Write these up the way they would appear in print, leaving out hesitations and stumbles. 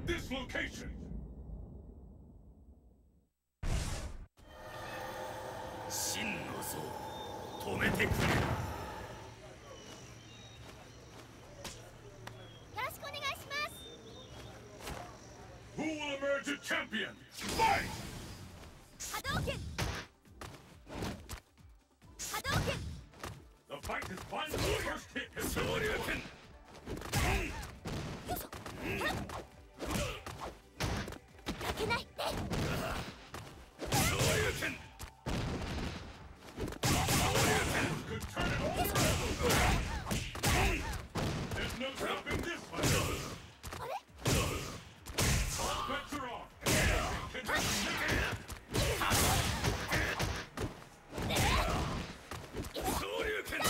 this location! 真の像止めてくれ。よろしくお願いします。 Who will emerge a champion? Fight! 波動拳波動拳 The fight is final. The first hit has 昇 been 竜 won. 拳。 よいしょ負けないって昇竜拳。 Could turn it all around. There's no stopping this fight. あれ All bets are off. Anything can happen. 昇竜拳。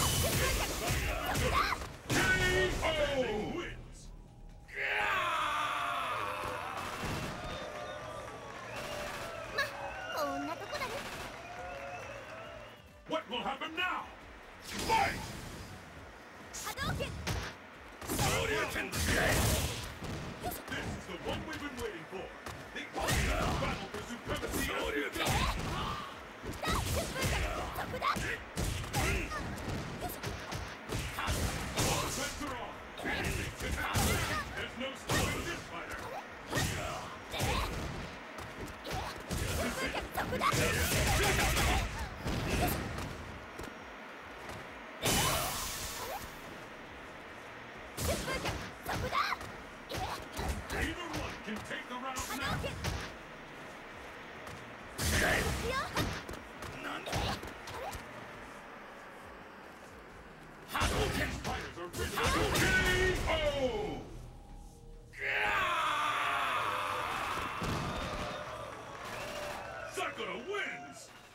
KO wins. まこんなとこだね What will happen now? Fight! 波動拳昇竜拳。 This is the one we've been waiting for. The ultimate battle for supremacy. 昇竜拳。 大疾風拳そこだよいしょ All bets are off. Anything can happen. There's no stopping this fighter. 疾風拳そこだ 疾風拳そこだ Either one can take the round 波動 now. 拳いくよなんだ。 あれ波動拳。 Fighters are ready. KO! Sakura wins!